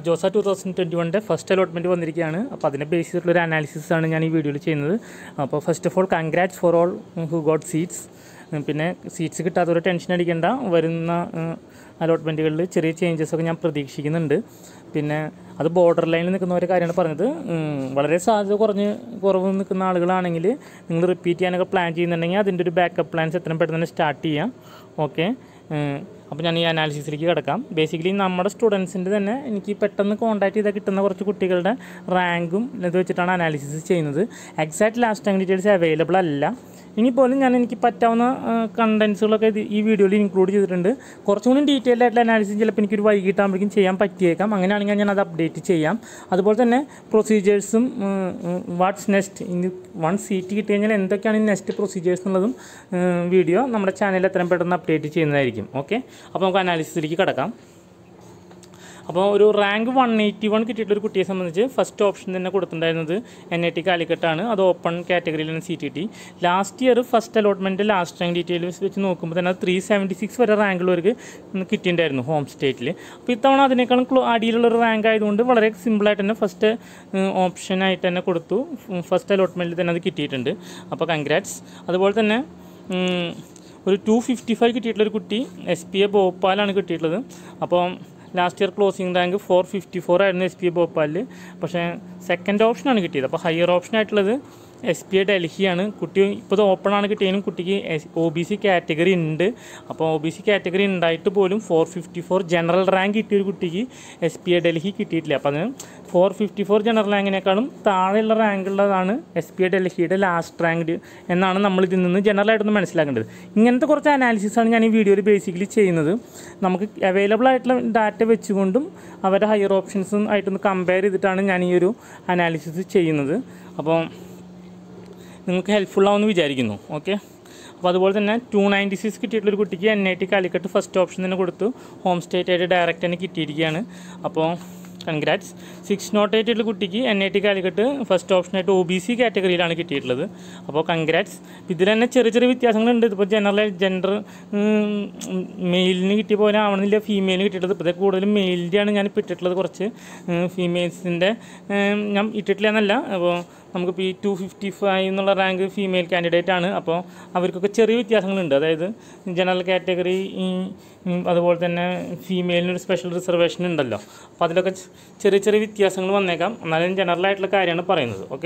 JoSAA 2021 first allotment വന്നിരിക്കുകയാണ്. അപ്പോൾ അതിനെ ബേസ് ചെയ്തിട്ടുള്ളൊരു അനാലിസിസാണ് ഞാൻ ഈ വീഡിയോയിൽ ചെയ്യുന്നത്. അപ്പോൾ first of all congrats for all who got seats. പിന്നെ സീറ്റ്സ് കിട്ടാത്തവരെ ടെൻഷൻ അടിക്കേണ്ട, വരുന്ന അലോട്ട്മെൻറ്റുകളിൽ ചെറിയ ചേഞ്ചസൊക്കെ ഞാൻ പ്രതീക്ഷിക്കുന്നുണ്ട്. പിന്നെ അത് ബോർഡർ ലൈനിൽ നിൽക്കുന്നവരെ കാര്യമാണ് പറഞ്ഞത്. വളരെ സാധ്യത കുറവ് നിൽക്കുന്ന ആളുകളാണെങ്കിൽ നിങ്ങൾ റിപ്പീറ്റ് ചെയ്യാനൊക്കെ പ്ലാൻ ചെയ്യുന്നുണ്ടെങ്കിൽ അതിൻ്റെ ഒരു ബാക്കപ്പ് പ്ലാൻസ് എത്രയും പെട്ടെന്ന് തന്നെ സ്റ്റാർട്ട് ചെയ്യാം. ഓക്കെ, അപ്പോൾ ഞാൻ ഈ അനാലിസിസിലേക്ക് കിടക്കാം. ബേസിക്കലി നമ്മുടെ സ്റ്റുഡൻസിൻ്റെ തന്നെ എനിക്ക് പെട്ടെന്ന് കോൺടാക്ട് ചെയ്താൽ കിട്ടുന്ന കുറച്ച് കുട്ടികളുടെ റാങ്കും ഇത് വെച്ചിട്ടാണ് അനാലിസിസ് ചെയ്യുന്നത്. Exact last rank details available അല്ല. ഇനിയിപ്പോലും എനിക്ക് പറ്റാവുന്ന കണ്ടൻസുകളൊക്കെ ഈ വീഡിയോയിൽ ഇൻക്ലൂഡ് ചെയ്തിട്ടുണ്ട്. കുറച്ചും കൂടി ഡീറ്റെയിൽഡ് ആയിട്ടുള്ള അനാലിസിസ് ചിലപ്പോൾ എനിക്കൊരു വൈകിട്ടാകുമ്പോഴേക്കും ചെയ്യാൻ പറ്റിയേക്കാം. അങ്ങനെയാണെങ്കിൽ ഞാൻ അത് അപ്ഡേറ്റ് ചെയ്യാം. അതുപോലെ തന്നെ പ്രൊസീജിയേഴ്സും വാട്ട്സ് നെക്സ്റ്റ്, ഇനി 1 സീറ്റ് കിട്ടി കഴിഞ്ഞാൽ എന്തൊക്കെയാണ് ഈ നെക്സ്റ്റ് പ്രൊസീജിയേഴ്സ് എന്നുള്ളതും വീഡിയോ നമ്മുടെ ചാനലിൽ എത്രയും പെട്ടെന്ന് അപ്ഡേറ്റ് ചെയ്യുന്നതായിരിക്കും. ഓക്കെ, അപ്പോൾ നമുക്ക് അനാലിസിസിലേക്ക് കിടക്കാം. അപ്പോൾ ഒരു റാങ്ക് 181 കിട്ടിയിട്ടുള്ളൊരു കുട്ടിയെ സംബന്ധിച്ച് ഫസ്റ്റ് ഓപ്ഷൻ തന്നെ കൊടുത്തിട്ടുണ്ടായിരുന്നത് NAT കാലിക്കട്ടാണ്. അത് ഓപ്പൺ കാറ്റഗറിയിൽ തന്നെ സീറ്റ് കിട്ടി. Last year first allotment last rank details വെച്ച് നോക്കുമ്പോൾ തന്നെ അത് 376 വരെ റാങ്കുള്ളവർക്ക് കിട്ടിയിട്ടുണ്ടായിരുന്നു ഹോം സ്റ്റേറ്റിൽ. അപ്പോൾ ഇത്തവണ അതിനേക്കാളും അടിയിലുള്ളൊരു റാങ്ക് ആയതുകൊണ്ട് വളരെ സിമ്പിളായിട്ട് തന്നെ ഫസ്റ്റ് ഓപ്ഷനായിട്ട് തന്നെ കൊടുത്തു. ഫസ്റ്റ് അലോട്ട്മെൻറ്റിൽ തന്നെ അത് കിട്ടിയിട്ടുണ്ട്. അപ്പോൾ അതുപോലെ തന്നെ ഒരു 255 കിട്ടിയിട്ടുള്ളൊരു കുട്ടി SPA ഭോപ്പാലാണ് കിട്ടിയിട്ടുള്ളത്. അപ്പോൾ ലാസ്റ്റ് ഇയർ ക്ലോസിംഗ് റാങ്ക് 454 ആയിരുന്നു SPA ഭോപ്പാലിൽ. പക്ഷേ സെക്കൻഡ് ഓപ്ഷനാണ് കിട്ടിയത്. അപ്പോൾ ഹയർ ഓപ്ഷനായിട്ടുള്ളത് SPA ഡൽഹിയാണ്. കുട്ടി ഇപ്പോൾ ഇത് ഓപ്പണാണ് കിട്ടിയതിനും കുട്ടിക്ക് OBC കാറ്റഗറി ഉണ്ട്. അപ്പോൾ OBC കാറ്റഗറി ഉണ്ടായിട്ട് പോലും 454 ജനറൽ റാങ്ക് കിട്ടിയൊരു കുട്ടിക്ക് SPA ഡൽഹി കിട്ടിയിട്ടില്ല. അപ്പോൾ അതിന് 454 ജനറൽ റാങ്കിനേക്കാളും താഴെയുള്ള റാങ്കുള്ളതാണ് SPA ഡൽഹിയുടെ ലാസ്റ്റ് റാങ്ക് എന്നാണ് നമ്മൾ ഇതിൽ നിന്ന് ജനറലായിട്ടൊന്ന് മനസ്സിലാക്കേണ്ടത്. ഇങ്ങനത്തെ കുറച്ച് അനാലിസിസാണ് ഞാൻ ഈ വീഡിയോയിൽ ബേസിക്കലി ചെയ്യുന്നത്. നമുക്ക് അവൈലബിൾ ആയിട്ടുള്ള ഡാറ്റ വെച്ചുകൊണ്ടും അവരുടെ ഹയർ ഓപ്ഷൻസും ആയിട്ടൊന്ന് കമ്പയർ ചെയ്തിട്ടാണ് ഞാൻ ഈ ഒരു അനാലിസിസ് ചെയ്യുന്നത്. അപ്പോൾ നിങ്ങൾക്ക് ഹെൽപ്ഫുള്ളാവുമെന്ന് വിചാരിക്കുന്നു. ഓക്കെ, അപ്പോൾ അതുപോലെ തന്നെ 296 കിട്ടിയിട്ടുള്ളൊരു കുട്ടിക്ക് NAT കാലിക്കട്ട് ഫസ്റ്റ് ഓപ്ഷൻ തന്നെ കൊടുത്തു. ഹോം സ്റ്റേറ്റ് ആയിട്ട് ഡയറക്റ്റ് തന്നെ കിട്ടിയിരിക്കുകയാണ്. അപ്പോൾ കൺഗ്രാറ്റ്സ്. 608 കുട്ടിക്ക് NAT കാലിക്കട്ട് ഫസ്റ്റ് ഓപ്ഷനായിട്ട് OBC കാറ്റഗറിയിലാണ് കിട്ടിയിട്ടുള്ളത്. അപ്പോൾ കൺഗ്രാറ്റ്സ്. ഇതിൽ തന്നെ ചെറിയ വ്യത്യാസങ്ങളുണ്ട്. ഇപ്പോൾ ജെൻഡർ മെയിലിന് കിട്ടിയ പോലെ ആവണമെന്നില്ല ഫീമെയിലിന് കിട്ടിയിട്ടുള്ളത്. ഇപ്പോൾ കൂടുതലും മെയിലിൻ്റെയാണ് ഞാൻ ഇപ്പോൾ ഇട്ടിട്ടുള്ളത്. കുറച്ച് ഫീമെയിൽസിൻ്റെ ഞാൻ ഇട്ടിട്ടില്ല എന്നല്ല. അപ്പോൾ നമുക്കിപ്പോൾ ഈ 255 എന്നുള്ള റാങ്ക് ഫീമെയിൽ കാൻഡിഡേറ്റ് ആണ്. അപ്പോൾ അവർക്കൊക്കെ ചെറിയ വ്യത്യാസങ്ങളുണ്ട്. അതായത് ജനറൽ കാറ്റഗറി അതുപോലെ തന്നെ ഫീമെയിലിനൊരു സ്പെഷ്യൽ റിസർവേഷൻ ഉണ്ടല്ലോ. അപ്പോൾ അതിലൊക്കെ ചെറിയ വ്യത്യാസങ്ങൾ വന്നേക്കാം. എന്നാലും ജനറലായിട്ടുള്ള കാര്യമാണ് പറയുന്നത്. ഓക്കെ,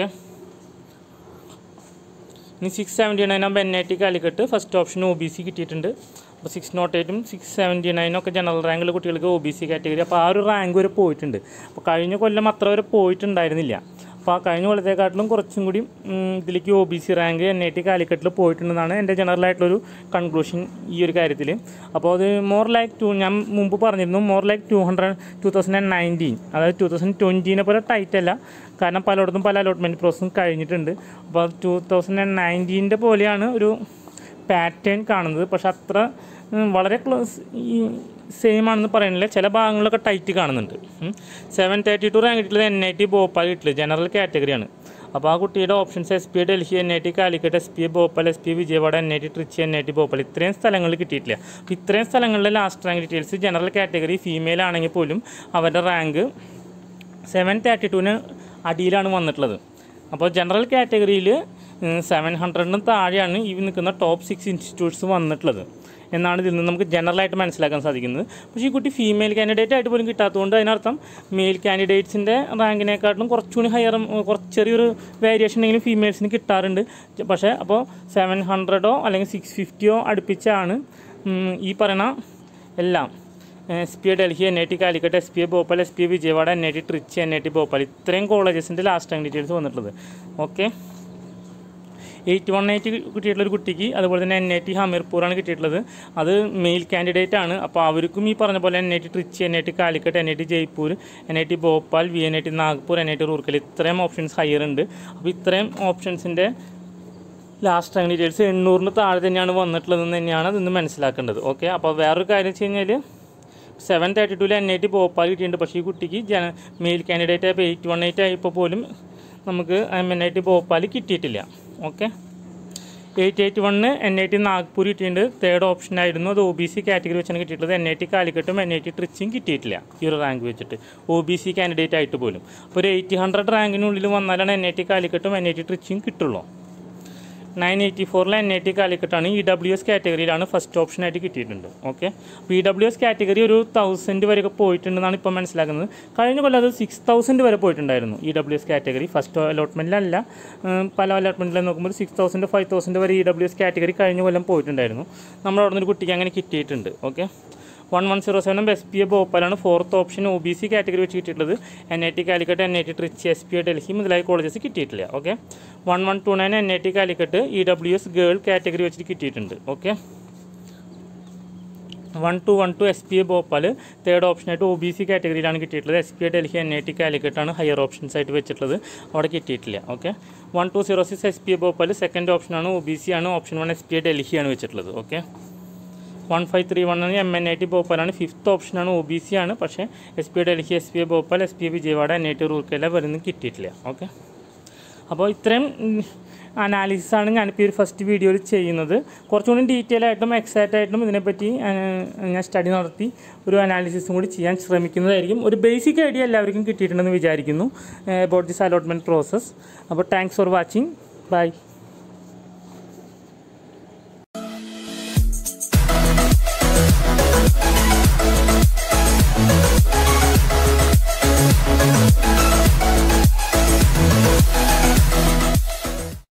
ഇനി 679 ആകുമ്പോൾ NAT Calicut first option OBC കിട്ടിയിട്ടുണ്ട്. അപ്പോൾ 608ഉം 679 ഒക്കെ ജനറൽ റാങ്കുള്ള കുട്ടികൾക്ക് OBC കാറ്റഗറി. അപ്പോൾ ആ ഒരു റാങ്ക് വരെ പോയിട്ടുണ്ട്. അപ്പോൾ കഴിഞ്ഞ കൊല്ലം അത്ര വരെ പോയിട്ടുണ്ടായിരുന്നില്ല. അപ്പോൾ ആ കഴിഞ്ഞ കൊല്ലത്തെക്കാട്ടിലും കുറച്ചും കൂടി ഇതിലേക്ക് OBC റാങ്ക് NAT കാലിക്കട്ടിൽ പോയിട്ടുണ്ടെന്നാണ് എൻ്റെ ജനറലായിട്ടുള്ളൊരു കൺക്ലൂഷൻ ഈ ഒരു കാര്യത്തിൽ. അപ്പോൾ അത് മോർ ലൈക്ക് ഞാൻ മുമ്പ് പറഞ്ഞിരുന്നു, മോർ ലൈക്ക് 2019 അതായത് 2020 പോലെ ടൈറ്റ് അല്ല. കാരണം പലയിടത്തും പല അലോട്ട്മെൻറ്റ് പ്രോസസ്സും കഴിഞ്ഞിട്ടുണ്ട്. അപ്പോൾ 2019 പോലെയാണ് ഒരു പാറ്റേൺ കാണുന്നത്. പക്ഷെ അത്ര വളരെ ഈ സെയിം ആണെന്ന് പറയുന്നില്ല. ചില ഭാഗങ്ങളിലൊക്കെ ടൈറ്റ് കാണുന്നുണ്ട്. 732 റാങ്ക് കിട്ടിയത് NAT ഭോപ്പാൽ കിട്ടിയത് ജനറൽ കാറ്റഗറിയാണ്. അപ്പോൾ ആ കുട്ടിയുടെ options SPA Delhi, NAT Calicut, SPA Bhopal, SPA Vijayawada, NAT Trichy, NAT Bhopal ഇത്രയും സ്ഥലങ്ങളിൽ കിട്ടിയിട്ടില്ല. അപ്പോൾ ഇത്രയും സ്ഥലങ്ങളിലെ last rank details general category female ആണെങ്കിൽ പോലും അവരുടെ റാങ്ക് 732-ന് അടിയിലാണ് വന്നിട്ടുള്ളത്. അപ്പോൾ ജനറൽ കാറ്റഗറിയിൽ 700-ന് താഴെയാണ് ഈ നിൽക്കുന്ന ടോപ്പ് 6 ഇൻസ്റ്റിറ്റ്യൂട്ട്സ് വന്നിട്ടുള്ളത് എന്നാണ് ഇതിൽ നിന്ന് നമുക്ക് ജനറലായിട്ട് മനസ്സിലാക്കാൻ സാധിക്കുന്നത്. പക്ഷേ ഈ കുട്ടി ഫീമെയിൽ കാൻഡിഡേറ്റ് ആയിട്ട് പോലും കിട്ടാത്തതുകൊണ്ട് അതിനർത്ഥം മെയിൽ കാൻഡിഡേറ്റ്സിൻ്റെ റാങ്കിനെക്കാട്ടിലും കുറച്ചുകൂടി കുറച്ച് ചെറിയൊരു വേരിയേഷൻ ഉണ്ടെങ്കിലും ഫീമെയിൽസിന് കിട്ടാറുണ്ട്. പക്ഷേ അപ്പോൾ 700 അല്ലെങ്കിൽ 650 അടുപ്പിച്ചാണ് ഈ പറയുന്ന എല്ലാം SPA Delhi, NAT Calicut, SPA Bhopal, SPA Vijayawada, NAT Trichy, NAT Bhopal ഇത്രയും കോളേജസിൻ്റെ ലാസ്റ്റ് റാങ്ക് ഡീറ്റെയിൽസ് വന്നിട്ടുള്ളത്. ഓക്കെ, 818 കിട്ടിയിട്ടുള്ളൊരു കുട്ടിക്ക് അതുപോലെ തന്നെ NAT ഹമീർപൂറാണ് കിട്ടിയിട്ടുള്ളത്. അത് മെയിൽ കാൻഡിഡേറ്റ് ആണ്. അപ്പോൾ അവർക്കും ഈ പറഞ്ഞ പോലെ NAT Trichy, NAT Calicut, NAT Jaipur, NAT Bhopal, VNAT Nagpur, NAT റൂർക്കൽ ഇത്രയും ഓപ്ഷൻസ് ഹയർ ഉണ്ട്. അപ്പോൾ ഇത്രയും ഓപ്ഷൻസിൻ്റെ ലാസ്റ്റ് റാങ്ക് ഡീറ്റെയിൽസ് 800-ന് താഴെ തന്നെയാണ് വന്നിട്ടുള്ളതെന്ന് തന്നെയാണ് അതിന്ന് മനസ്സിലാക്കേണ്ടത്. ഓക്കെ, അപ്പോൾ വേറൊരു കാര്യം വെച്ച് കഴിഞ്ഞാൽ 732-ൽ NAT ഭോപ്പാൽ കിട്ടിയിട്ടുണ്ട്. പക്ഷേ ഈ കുട്ടിക്ക് മെയിൽ കാൻഡിഡേറ്റ് ആയപ്പോൾ 818 ആയപ്പോൾ പോലും നമുക്ക് NAT ഭോപ്പാൽ കിട്ടിയിട്ടില്ല. ഓക്കെ, 881 NIT നാഗ്പൂർ കിട്ടിയിട്ടുണ്ട്. തേർഡ് ഓപ്ഷൻ ആയിരുന്നു. അത് OBC കാറ്റഗറി വെച്ചാണ് കിട്ടിയിട്ടുള്ളത്. NIT കാലിക്കട്ടും NIT ട്രിച്ചിയും കിട്ടിയിട്ടില്ല ഈ ഒരു റാങ്ക് വെച്ചിട്ട്, OBC കാൻഡിഡേറ്റ് ആയിട്ട് പോലും. അപ്പോൾ ഒരു 800 റാങ്കിനുള്ളിൽ വന്നാലാണ് NIT കാലിക്കട്ടും NIT ട്രിച്ചിയും കിട്ടുള്ളൂ. 984 NIT കാലിക്കട്ടാണ്. EWS കാറ്റഗറിയിലാണ് ഫസ്റ്റ് ഓപ്ഷനായിട്ട് കിട്ടിയിട്ടുണ്ട്. ഓക്കെ, അപ്പോൾ EWS കാറ്റഗറി ഒരു 1000 വരെയൊക്കെ പോയിട്ടുണ്ടെന്നാണ് ഇപ്പോൾ മനസ്സിലാക്കുന്നത്. കഴിഞ്ഞ കൊല്ലം അത് 6000 വരെ പോയിട്ടുണ്ടായിരുന്നു EWS കാറ്റഗറി. ഫസ്റ്റ് അലോട്ട്മെൻറ്റിലല്ല, പല അലോട്ട്മെൻറ്റിലും നോക്കുമ്പോൾ 6000 5000 വരെ EWS കാറ്റഗറി കഴിഞ്ഞ കൊല്ലം പോയിട്ടുണ്ടായിരുന്നു. നമ്മുടെ അവിടെ നിന്നൊരു കുട്ടിക്ക് അങ്ങനെ കിട്ടിയിട്ടുണ്ട്. ഓക്കെ, 1107 SPA ഭോപ്പാലാണ് ഫോർത്ത് ഓപ്ഷൻ OBC കാറ്റഗറി വെച്ച് കിട്ടിയിട്ടുള്ളത്. NIT Calicut, NIT Trichy, SPA Delhi മുതലായ കോളേജസ് കിട്ടിയിട്ടില്ല. Okay, 1129 NIT Calicut EWS girl category വെച്ചിട്ട് കിട്ടിയിട്ടുണ്ട്. ഓക്കെ, 1212 SPA ഭോപ്പാൽ തേർഡ് ഓപ്ഷനായിട്ട് OBC കാറ്റഗറിയിലാണ് കിട്ടിയിട്ടുള്ളത്. SPA ഡൽഹി, NIT കാലിക്കട്ടാണ് ഹയർ ഓപ്ഷൻസ് ആയിട്ട് വെച്ചിട്ടുള്ളത്, അവിടെ കിട്ടിയിട്ടില്ല. ഓക്കെ, 1206 SPA ഭോപ്പാൽ സെക്കൻഡ് ഓപ്ഷനാണ്, OBC ആണ്. ഓപ്ഷൻ 1 SPA ഡൽഹിയാണ് വെച്ചിട്ടുള്ളത്. ഓക്കെ, 1531 MNIT ഭോപ്പാലാണ് ഫിഫ്ത്ത് ഓപ്ഷനാണ്, OBC ആണ്. പക്ഷേ SPA Delhi, SPA Bhopal, SPA Vijayawada, NIT Rourkela വരുന്നും കിട്ടിയിട്ടില്ല. ഓക്കെ, അപ്പോൾ ഇത്രയും അനാലിസിസാണ് ഞാനിപ്പോൾ ഈ ഒരു ഫസ്റ്റ് വീഡിയോയിൽ ചെയ്യുന്നത്. കുറച്ചുകൂടി ഡീറ്റെയിൽ ആയിട്ടും എക്സാക്റ്റ് ആയിട്ടും ഇതിനെപ്പറ്റി ഞാൻ സ്റ്റഡി നടത്തി ഒരു അനാലിസിസും കൂടി ചെയ്യാൻ ശ്രമിക്കുന്നതായിരിക്കും. ഒരു ബേസിക് ഐഡിയ എല്ലാവർക്കും കിട്ടിയിട്ടുണ്ടെന്ന് വിചാരിക്കുന്നു അബൌട്ട് ദിസ് അലോട്ട്മെൻറ്റ് പ്രോസസ്സ്. അപ്പോൾ താങ്ക്സ് ഫോർ വാച്ചിങ്. ബൈ.